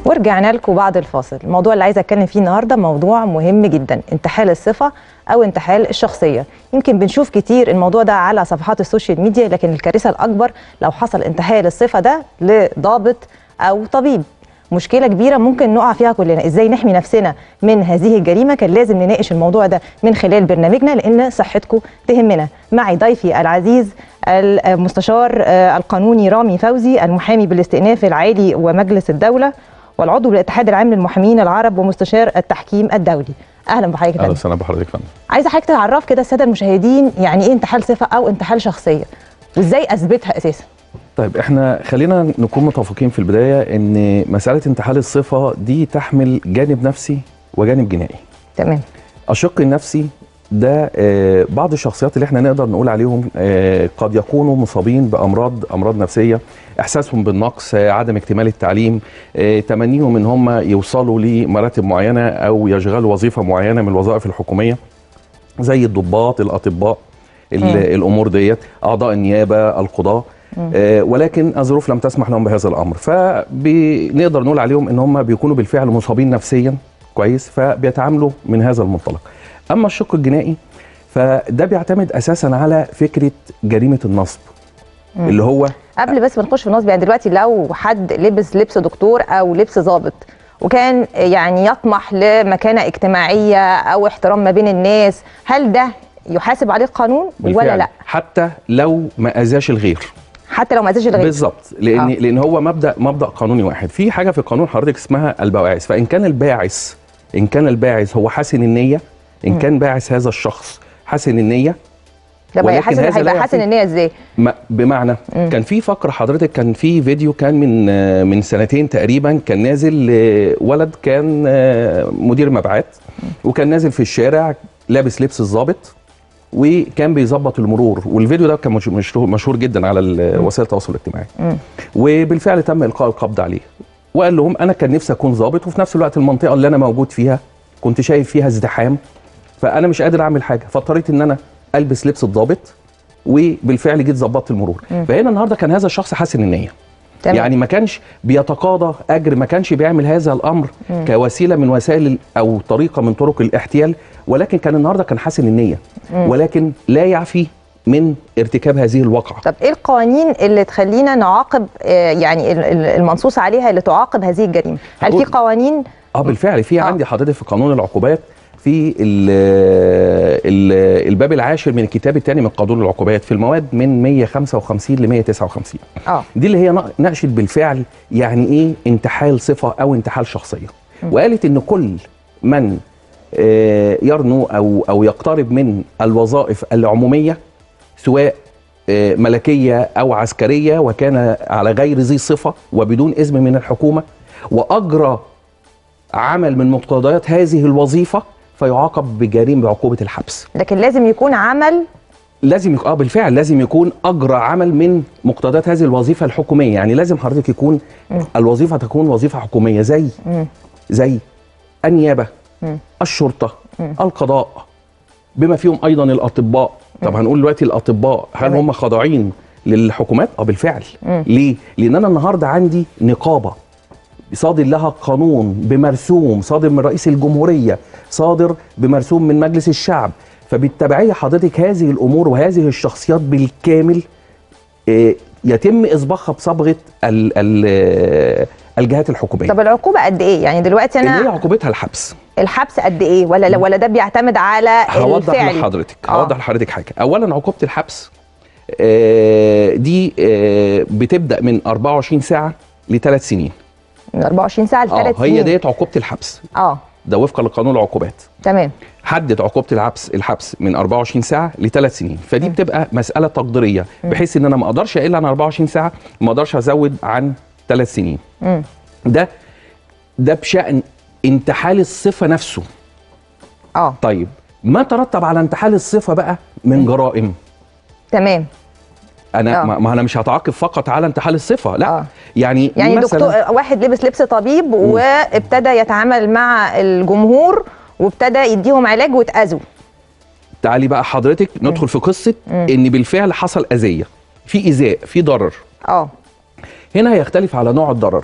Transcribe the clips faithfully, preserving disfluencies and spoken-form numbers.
ورجعنا لكم بعد الفاصل. الموضوع اللي عايزه اتكلم فيه النهارده موضوع مهم جدا، انتحال الصفه او انتحال الشخصيه. يمكن بنشوف كتير الموضوع ده على صفحات السوشيال ميديا، لكن الكارثه الاكبر لو حصل انتحال الصفه ده لضابط او طبيب. مشكله كبيره ممكن نقع فيها كلنا. ازاي نحمي نفسنا من هذه الجريمه؟ كان لازم نناقش الموضوع ده من خلال برنامجنا لان صحتكم تهمنا. معي ضيفي العزيز المستشار القانوني رامي فوزي، المحامي بالاستئناف العالي ومجلس الدوله والعضو بالاتحاد العام للمحامين العرب ومستشار التحكيم الدولي. اهلا بحضرتك. اهلا وسهلا بحضرتك فندم. عايزه حضرتك تعرف كده الساده المشاهدين يعني ايه انتحال صفه او انتحال شخصيه وازاي اثبتها اساسا؟ طيب احنا خلينا نكون متفقين في البدايه ان مساله انتحال الصفه دي تحمل جانب نفسي وجانب جنائي. تمام. الشق النفسي ده آه بعض الشخصيات اللي احنا نقدر نقول عليهم آه قد يكونوا مصابين بامراض امراض نفسيه، احساسهم بالنقص، آه عدم اكتمال التعليم، آه تمنيهم ان هم يوصلوا لمراتب معينه او يشغلوا وظيفه معينه من الوظائف الحكوميه زي الضباط، الاطباء، الامور ديت، اعضاء النيابه، القضاه، آه ولكن الظروف لم تسمح لهم بهذا الامر، فبنقدر نقول عليهم ان هم بيكونوا بالفعل مصابين نفسيا كويس، فبيتعاملوا من هذا المنطلق. اما الشق الجنائي فده بيعتمد اساسا على فكره جريمه النصب. مم. اللي هو قبل بس ما نخش في النصب، يعني دلوقتي لو حد لبس لبس دكتور او لبس ضابط وكان يعني يطمح لمكانه اجتماعيه او احترام ما بين الناس، هل ده يحاسب عليه القانون ولا لا؟ حتى لو ما اذاش الغير. حتى لو ما اذاش الغير بالظبط، لان آه. لان هو مبدا مبدا قانوني واحد. في حاجه في القانون حضرتك اسمها البواعث، فان كان الباعث ان كان الباعث هو حسن النيه، ان كان باعث هذا الشخص حسن النيه. طب حسن هيبقى حسن النيه ازاي؟ بمعنى مم. كان في فقره حضرتك، كان في فيديو كان من من سنتين تقريبا، كان نازل ولد كان مدير مبيعات وكان نازل في الشارع لابس لبس الضابط وكان بيظبط المرور، والفيديو ده كان مشهور مشهور جدا على وسائل التواصل الاجتماعي. مم. وبالفعل تم القاء القبض عليه، وقال لهم انا كان نفسي اكون ضابط، وفي نفس الوقت المنطقه اللي انا موجود فيها كنت شايف فيها ازدحام، فانا مش قادر اعمل حاجه، فاضطريت ان انا البس لبس الضابط وبالفعل جيت ظبطت المرور. مم. فهنا النهارده كان هذا الشخص حسن النيه. تمام. يعني ما كانش بيتقاضى اجر، ما كانش بيعمل هذا الامر مم. كوسيله من وسائل او طريقه من طرق الاحتيال، ولكن كان النهارده كان حسن النيه. مم. ولكن لا يعفي من ارتكاب هذه الواقعه. طب ايه القوانين اللي تخلينا نعاقب، يعني المنصوص عليها اللي تعاقب هذه الجريمه؟ هل في قوانين؟ اه بالفعل في. آه. عندي حضرتك في قانون العقوبات في ال ال الباب العاشر من الكتاب الثاني من قانون العقوبات في المواد من مية وخمسة وخمسين ل مية وتسعة وخمسين. اه دي اللي هي ناقشت بالفعل يعني ايه انتحال صفه او انتحال شخصيه. م. وقالت ان كل من يرنو او او يقترب من الوظائف العموميه سواء ملكيه او عسكريه وكان على غير ذي صفه وبدون اذن من الحكومه واجرى عمل من مقتضيات هذه الوظيفه فيعاقب بجريمه بعقوبه الحبس. لكن لازم يكون عمل، لازم يكون اه بالفعل لازم يكون اجرى عمل من مقتضيات هذه الوظيفه الحكوميه، يعني لازم حضرتك يكون م. الوظيفه تكون وظيفه حكوميه زي م. زي النيابه، م. الشرطه، م. القضاء، بما فيهم ايضا الاطباء. م. طب هنقول دلوقتي الاطباء هل م. هم خاضعين للحكومات؟ اه بالفعل. م. ليه؟ لان انا النهارده عندي نقابه صادر لها قانون بمرسوم صادر من رئيس الجمهورية، صادر بمرسوم من مجلس الشعب، فبالتبعية حضرتك هذه الأمور وهذه الشخصيات بالكامل يتم إصباغها بصبغة ال ال الجهات الحكومية. طب العقوبة قد إيه؟ يعني دلوقتي أنا اللي هي عقوبتها الحبس. الحبس قد إيه؟ ولا ولا ده بيعتمد على الفعل؟ هوضح لحضرتك هوضح لحضرتك حاجة. أولا عقوبة الحبس دي بتبدأ من أربعة وعشرين ساعة لثلاث سنين. من أربعة وعشرين ساعة لثلاث سنين. اه هي ديت عقوبة الحبس. اه ده وفقا لقانون العقوبات. تمام. حدد عقوبة الحبس الحبس من أربعة وعشرين ساعة لثلاث سنين، فدي م. بتبقى مسألة تقديرية بحيث ان انا ما اقدرش اقل عن أربعة وعشرين ساعة، ما اقدرش ازود عن ثلاث سنين. م. ده ده بشأن انتحال الصفة نفسه. اه طيب ما ترتب على انتحال الصفة بقى من م. جرائم. تمام. انا أوه. ما انا مش هتعاقب فقط على انتحال الصفه، لا. أوه. يعني يعني دكتور واحد لبس لبس طبيب وابتدى يتعامل مع الجمهور وابتدى يديهم علاج واتاذوا. تعالي بقى حضرتك ندخل م. في قصه م. ان بالفعل حصل اذيه، في ايذاء، في ضرر. اه هنا هيختلف على نوع الضرر.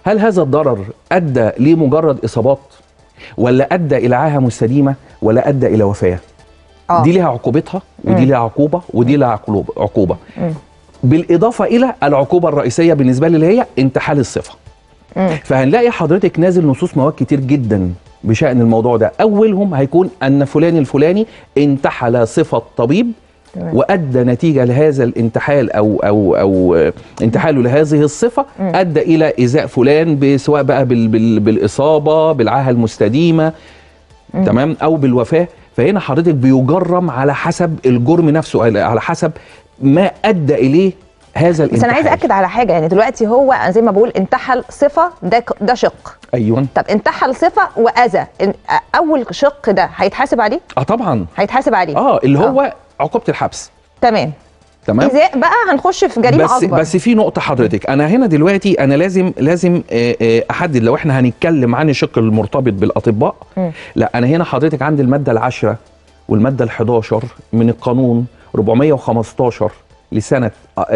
هل هذا الضرر ادى لمجرد اصابات، ولا ادى الى عاهه مستديمه، ولا ادى الى وفاه؟ آه. دي لها عقوبتها، ودي لها عقوبه، ودي لها عقوبه. مم. بالاضافه الى العقوبه الرئيسيه بالنسبه لي اللي هي انتحال الصفه. مم. فهنلاقي حضرتك نازل نصوص مواد كتير جدا بشأن الموضوع ده. اولهم هيكون ان فلان الفلاني انتحل صفه طبيب تمام. وادى نتيجه لهذا الانتحال او او او انتحاله لهذه الصفه مم. ادى الى ايذاء فلان، سواء بقى بال بال بالاصابه، بالعاهه المستديمه مم. تمام، او بالوفاه. فهنا حضرتك بيجرم على حسب الجرم نفسه، على حسب ما ادى اليه هذا الانتحال. بس انا عايز اكد على حاجه، يعني دلوقتي هو زي ما بقول انتحل صفه، ده ده شق. ايوه. طب انتحل صفه واذى، اول شق ده هيتحاسب عليه؟ اه طبعا هيتحاسب عليه. اه اللي هو آه. عقوبه الحبس. تمام تمام. إذا بقى هنخش في جريمه بس اكبر. بس في نقطه حضرتك، انا هنا دلوقتي انا لازم لازم احدد، لو احنا هنتكلم عن الشق المرتبط بالاطباء م. لا، انا هنا حضرتك عندي الماده العاشره والماده الحداشر من القانون أربعمية وخمستاشر لسنه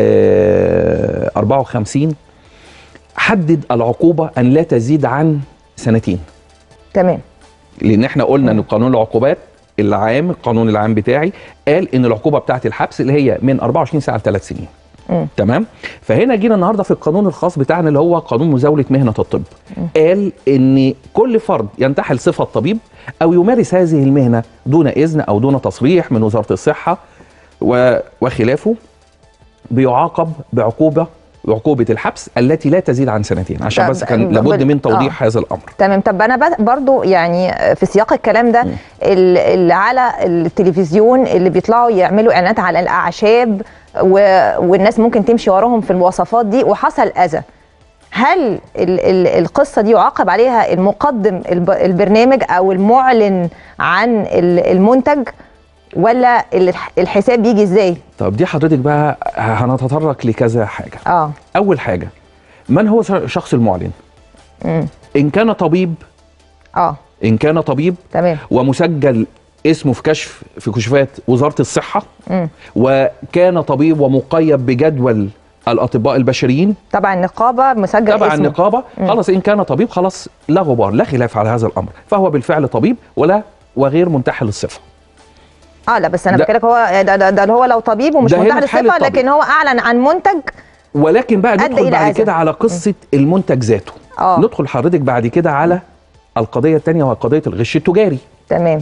أربعة وخمسين حدد العقوبه ان لا تزيد عن سنتين. تمام. لان احنا قلنا م. ان قانون العقوبات العام، القانون العام بتاعي قال ان العقوبه بتاعت الحبس اللي هي من أربعة وعشرين ساعه لثلاث سنين. م. تمام. فهنا جينا النهارده في القانون الخاص بتاعنا اللي هو قانون مزاوله مهنه الطب، م. قال ان كل فرد ينتحل صفه طبيب او يمارس هذه المهنه دون اذن او دون تصريح من وزاره الصحه وخلافه بيعاقب بعقوبه عقوبة الحبس التي لا تزيد عن سنتين، عشان بس كان لابد من توضيح آه. هذا الأمر. تمام. طب أنا برضو يعني في سياق الكلام ده، اللي على التلفزيون اللي بيطلعوا يعملوا إعلانات على الأعشاب والناس ممكن تمشي وراهم في الوصفات دي وحصل أذى، هل ال ال القصة دي يعاقب عليها المقدم البرنامج أو المعلن عن المنتج، ولا الحساب بيجي ازاي؟ طب دي حضرتك بقى هنتطرق لكذا حاجه. اه اول حاجه، من هو شخص المعلن؟ امم ان كان طبيب اه ان كان طبيب تمام ومسجل اسمه في كشف في كشوفات وزاره الصحه، امم وكان طبيب ومقيد بجدول الاطباء البشريين تبع النقابه، مسجل تبع النقابه، خلاص ان كان طبيب خلاص لا غبار، لا خلاف على هذا الامر، فهو بالفعل طبيب ولا وغير منتحل الصفه. اه لا بس انا بحكي لك هو ده, ده, ده هو لو طبيب ومش منتحل الصفه، لكن هو اعلن عن منتج. ولكن بقى ندخل بعد كده على قصه م. المنتج ذاته. اه ندخل حضرتك بعد كده على القضيه الثانيه وهي قضيه الغش التجاري. تمام.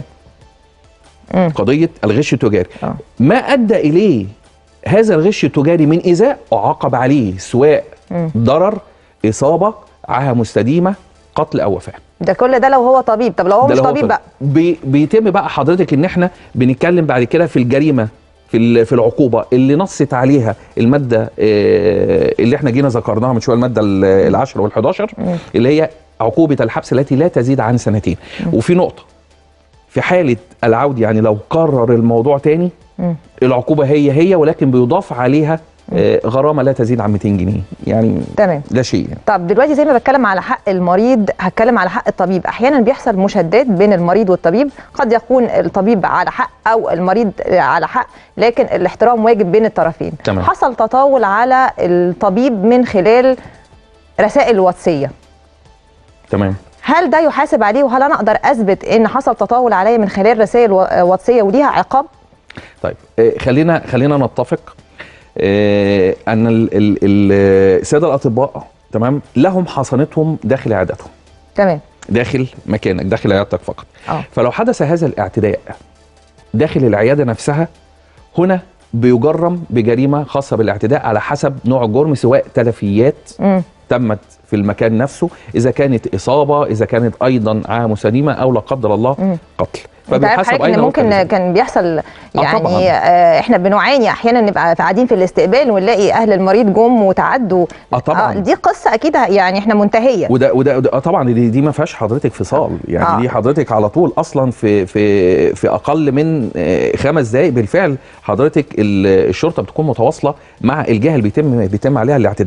م. قضيه الغش التجاري. أوه. ما ادى اليه هذا الغش التجاري من ايذاء اعاقب عليه، سواء م. ضرر، اصابه، عاهه مستديمه، قتل او وفاه. ده كل ده لو هو طبيب. طب لو هو مش طبيب بقى؟ بي بيتم بقى حضرتك ان احنا بنتكلم بعد كده في الجريمه، في في العقوبه اللي نصت عليها الماده اللي احنا جينا ذكرناها من شويه، الماده العاشره والحداشر، اللي هي عقوبه الحبس التي لا تزيد عن سنتين. م. وفي نقطه، في حاله العود يعني لو كرر الموضوع تاني م. العقوبه هي هي، ولكن بيضاف عليها غرامه لا تزيد عن مئتين جنيه يعني. تمام. ده شيء يعني. طب دلوقتي زي ما بتكلم على حق المريض هتكلم على حق الطبيب. احيانا بيحصل مشادات بين المريض والطبيب، قد يكون الطبيب على حق او المريض على حق، لكن الاحترام واجب بين الطرفين. تمام. حصل تطاول على الطبيب من خلال رسائل واتسيه. تمام. هل ده يحاسب عليه، وهل انا اقدر اثبت ان حصل تطاول عليا من خلال رسائل واتسيه وليها عقاب؟ طيب خلينا خلينا نتفق آه ان ال ال ال الساده الاطباء تمام لهم حصانتهم داخل عيادتهم. تمام. داخل مكانك، داخل عيادتك فقط. أوه. فلو حدث هذا الاعتداء داخل العياده نفسها، هنا بيجرم بجريمه خاصه بالاعتداء على حسب نوع الجرم، سواء تلفيات م. تمت في المكان نفسه، اذا كانت اصابه، اذا كانت ايضا عاهه مستديمه، او لا قدر الله م. قتل. فبيحسب ايضا ممكن كان بيحصل يعني آه احنا بنعاني احيانا نبقى قاعدين في الاستقبال ونلاقي اهل المريض جم وتعدوا. اه طبعا. آه دي قصه اكيد يعني احنا منتهيه. وده وده, وده اه طبعا دي, دي ما فيهاش حضرتك فصال يعني. آه. دي حضرتك على طول اصلا في في في اقل من خمس دقائق بالفعل حضرتك الشرطه بتكون متواصله مع الجهه اللي بيتم بيتم عليها الاعتداء.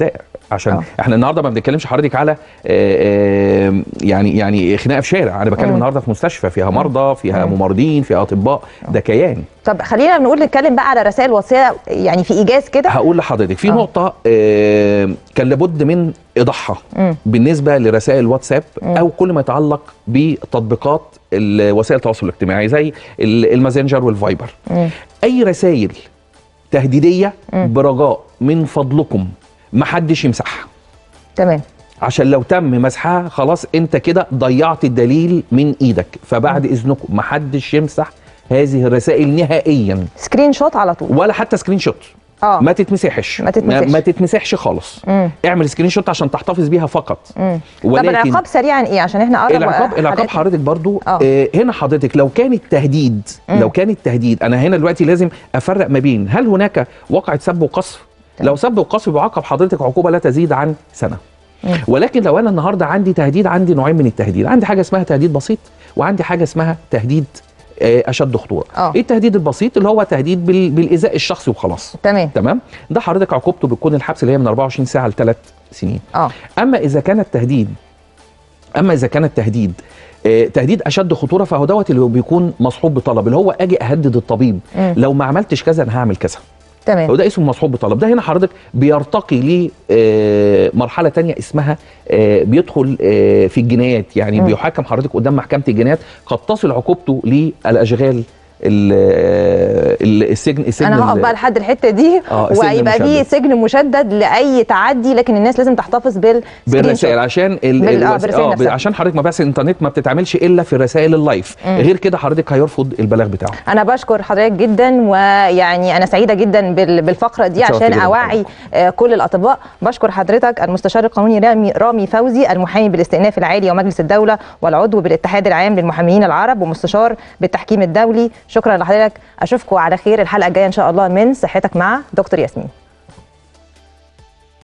عشان أوه. احنا النهارده ما بنتكلمش حضرتك على آآ آآ يعني يعني خناقه في شارع، انا بتكلم النهارده في مستشفى فيها مرضى، فيها مم. ممرضين، فيها اطباء، ده كيان. طب خلينا نقول نتكلم بقى على رسائل وصيه يعني في ايجاز كده. هقول لحضرتك في أوه. نقطه كان لابد من ايضاحها بالنسبه لرسائل الواتساب مم. او كل ما يتعلق بتطبيقات وسائل التواصل الاجتماعي زي الماسنجر والفايبر. مم. اي رسائل تهديديه مم. برجاء من فضلكم ما حدش يمسحها. تمام. عشان لو تم مسحها خلاص انت كده ضيعت الدليل من ايدك، فبعد مم. اذنكم ما حدش يمسح هذه الرسائل نهائيا. سكرين شوت على طول ولا حتى سكرين شوت. اه ما تتمسحش ما تتمسحش, ما تتمسحش خالص. مم. اعمل سكرين شوت عشان تحتفظ بيها فقط. مم. ولكن طب العقاب سريعا ايه عشان احنا قرب العقاب العقاب حضرتك برضو آه هنا حضرتك لو كان التهديد مم. لو كان التهديد انا هنا دلوقتي لازم افرق ما بين هل هناك واقعة سب وقذف. لو سب وقذف بيعاقب حضرتك عقوبه لا تزيد عن سنه. مم. ولكن لو انا النهارده عندي تهديد، عندي نوعين من التهديد، عندي حاجه اسمها تهديد بسيط وعندي حاجه اسمها تهديد اشد خطوره. أوه. ايه التهديد البسيط؟ اللي هو تهديد بالايذاء الشخصي وخلاص. تمام تمام. ده حضرتك عقوبته بتكون الحبس اللي هي من أربعة وعشرين ساعه لثلاث سنين. اه اما اذا كان التهديد اما اذا كان التهديد آه تهديد اشد خطوره فهو دوت اللي بيكون مصحوب بطلب، اللي هو اجي اهدد الطبيب مم. لو ما عملتش كذا انا هعمل كذا. تمام. وده اسمه مصحوب بطلب. ده هنا حضرتك بيرتقي لمرحله ثانيه اسمها بيدخل في الجنايات، يعني م. بيحاكم حضرتك قدام محكمه الجنايات، قد تصل عقوبته للاشغال السجن السجن انا هقف بقى لحد الحته دي آه ويبقى في سجن مشدد لاي تعدي، لكن الناس لازم تحتفظ بالرسائل عشان ال اه اه عشان حضرتك مباحث الانترنت ما بتتعملش الا في رسائل اللايف، م. غير كده حضرتك هيرفض البلاغ بتاعه. انا بشكر حضرتك جدا، ويعني انا سعيده جدا بالفقره دي عشان اوعي آه كل الاطباء. بشكر حضرتك المستشار القانوني رامي رامي فوزي، المحامي بالاستئناف العالي ومجلس الدوله والعضو بالاتحاد العام للمحامين العرب ومستشار بالتحكيم الدولي. شكرا لحضرتك، اشوفكم على خير الحلقه الجايه ان شاء الله من صحتك مع دكتور ياسمين.